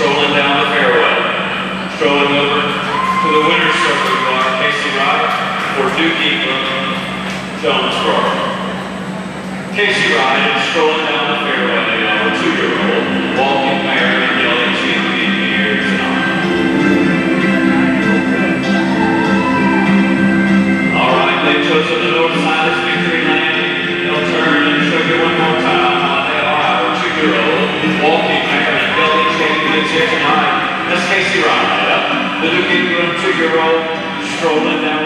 strolling down the fairway. Strolling over to the winner's circle, you are Casey Wright for Duke Ingram, Jonesboro. Casey Wright is strolling down the fairway, a 2-year-old, walking mare and yelling champion here tonight. All right, they've chosen the north side of victory lane. They'll turn and show you one more time how they are our 2-year-old, walking mare and yelling champions here tonight. That's Casey Wright, the Duke Ingram 2-year-old, strolling down